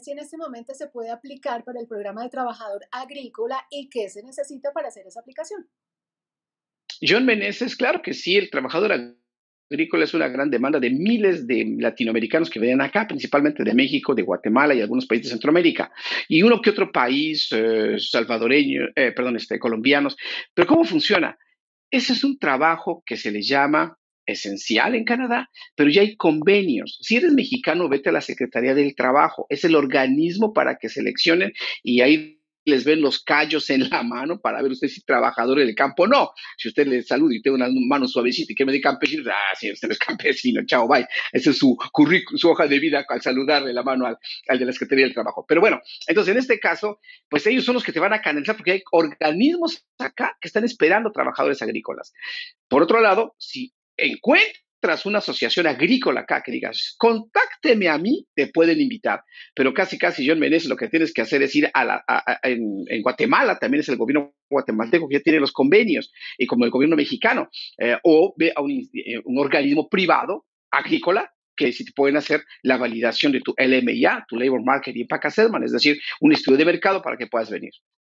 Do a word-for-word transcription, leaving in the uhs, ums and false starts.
si en este momento se puede aplicar para el programa de trabajador agrícola y qué se necesita para hacer esa aplicación. John Meneses, claro que sí, el trabajador agrícola es una gran demanda de miles de latinoamericanos que vienen acá, principalmente de México, de Guatemala y algunos países de Centroamérica, y uno que otro país eh, salvadoreño, eh, perdón, este, colombianos. Pero ¿cómo funciona? Ese es un trabajo que se le llama esencial en Canadá, pero ya hay convenios. Si eres mexicano, vete a la Secretaría del Trabajo. Es el organismo para que seleccionen y ahí les ven los callos en la mano para ver usted si es trabajador del campo o no. Si usted le saluda y tiene una mano suavecita y que me dé campesino, ah, sí, usted no es campesino, chao, bye. Esa es su currículum, su hoja de vida al saludarle la mano al, al de la Secretaría del Trabajo. Pero bueno, entonces en este caso, pues ellos son los que te van a canalizar porque hay organismos acá que están esperando trabajadores agrícolas. Por otro lado, si encuentras una asociación agrícola acá que digas, contácteme a mí, te pueden invitar. Pero casi, casi, John Meneses, lo que tienes que hacer es ir a la, a, a, en, en Guatemala, también es el gobierno guatemalteco que ya tiene los convenios, y como el gobierno mexicano, eh, o ve a un, eh, un organismo privado agrícola que si te pueden hacer la validación de tu L M I A, tu Labor Market Impact Assessment, es decir, un estudio de mercado para que puedas venir.